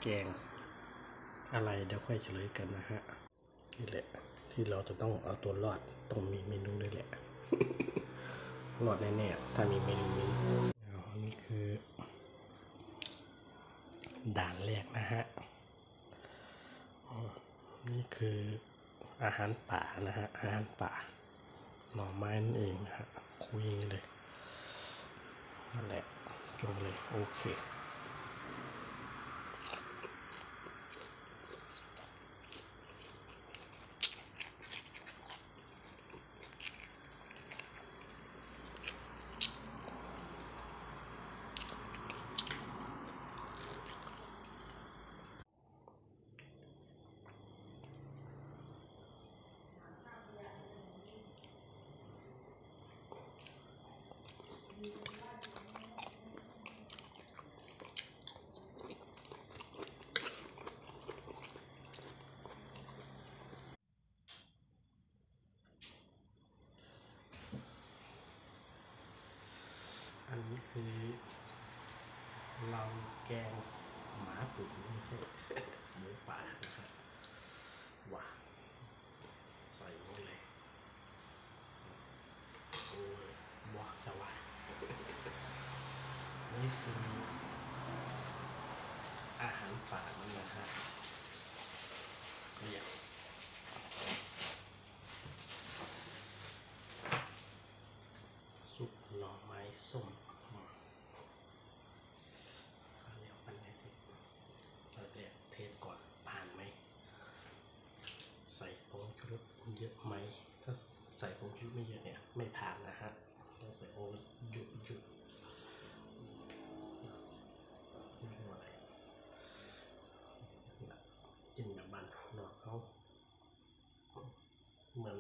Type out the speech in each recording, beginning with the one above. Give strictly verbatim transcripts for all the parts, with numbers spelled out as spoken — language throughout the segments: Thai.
แกงอะไรเดี๋ยวค่อยเฉลยกันนะฮะนี่แหละที่เราจะต้องเอาตัวรอดต้องมีเมนูด้วยแหละรอดแน่ๆถ้ามีเมนูนี้อันนี้คือด่านแรกนะฮะนี่คืออาหารป่านะฮะอาหารป่าหน่อไม้นั่นเองนะฮะคุยเลยนั่นแหละจงเลยโอเคอันนี้คือเราแกงหมาตุ๋นไม่ใช่หมูป่านะครับว้าใส่เลยโอ้ยบอกจะว่านี่คืออาหารป่านี่นะฮะเรียกซุปหน่อไม้ส้มเรียกปันไงที่เราเรียกเทศก่อนผ่านไหมใส่ผงชูรสเยอะไหมถ้าใส่ผงชูรสไม่เยอะเนี่ยไม่ผ่านนะฮะต้องใส่โอ้หยุดหยุดกินแบบบ้านนอกเขาเหมือน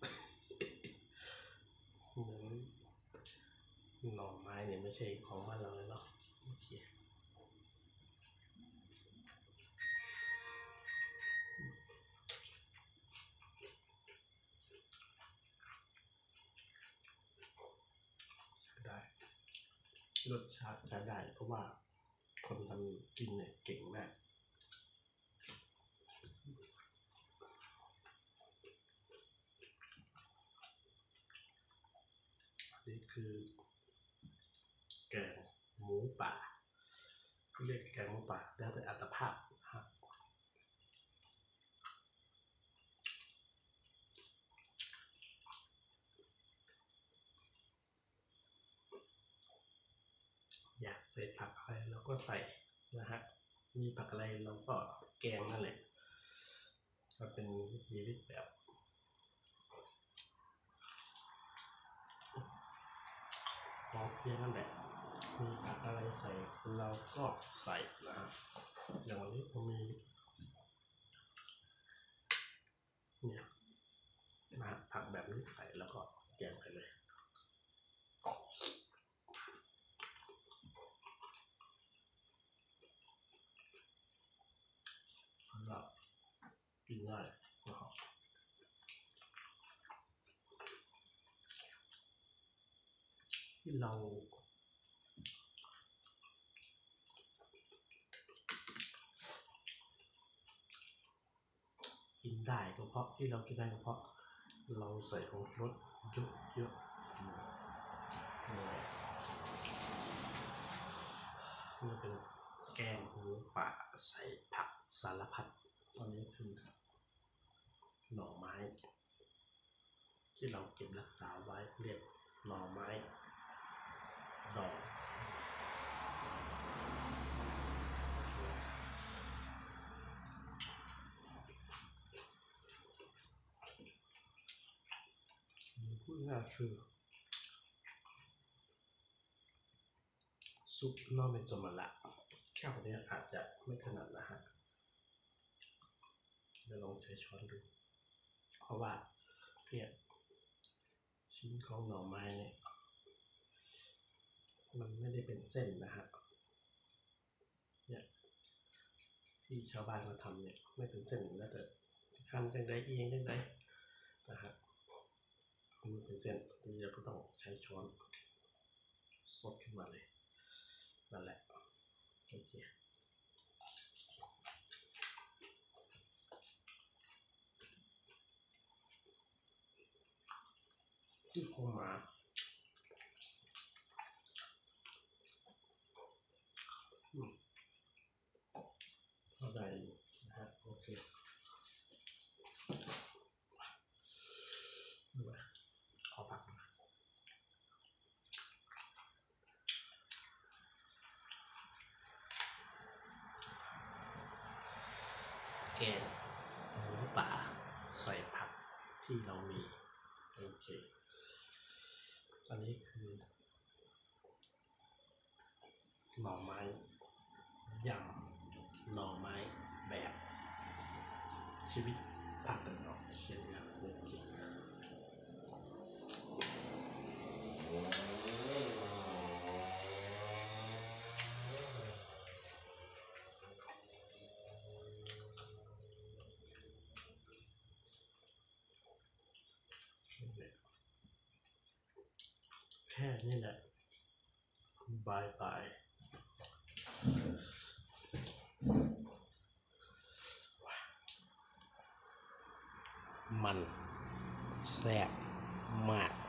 เหมือนหน่อไม้เนี่ยไม่ใช่ของบ้านเราเลยเนาะโอเคได้รสชาติใช้ได้เพราะว่าคนทำกินเนี่ยเก่งมากนี่คือแกงหมูป่าเรียกแกงหมูป่าแล้วแต่อัตภาพครับอยากใส่ผักอะไรเราก็ใส่นะฮะมีผักอะไรเราก็แกงนั่นแหละก็เป็นวิธีแบบของเพียงนั่นแหละมีผักอะไรใส่เราก็ใส่นะฮะอย่างวันนี้ผมมีเนี่ยมาผักแบบนี้ใส่แล้วก็แกงไปเลยแล้วกินง่ายนะครับที่เรากินได้ก็เพราะที่เรากินได้ก็เพราะเราใส่ผงชูรสเยอะๆนี่เป็นแกงหมูป่าใส่ผักสารพัดอันนี้คือหน่อไม้ที่เราเก็บรักษาไว้เรียกหน่อไม้ดอกพูดง่ายคือซุปนอกเป็นสมละแค่คนนี้อาจจะไม่ถนัดนะฮะเดี๋ยวลองใช้ช้อนดูเพราะว่าเนี่ยชิ้นของหน่อไม้เนี่ยมันไม่ได้เป็นเส้นนะฮะเนี่ยที่ชาวบ้านเขาทำเนี่ยไม่เป็นเส้นแล้วแต่ขั้นจังไดเองจังไดนะฮะมันเป็นเส้นทีนี้เราก็ต้องใช้ช้อนสดขึ้นมาเลยนั่นแหละโอเคที่โครงหมาเข้าใจนะฮะโอเคขอพักนะแกงหมูป่าใส่ผักที่เรามีโอเคอันนี้คือหน่อไม้ยำหน่อไม้แบบชีวิตภาคตะวันออกเฉียงเหนือโอเคแค่นี้แหละบายบายมันแซ่บมาก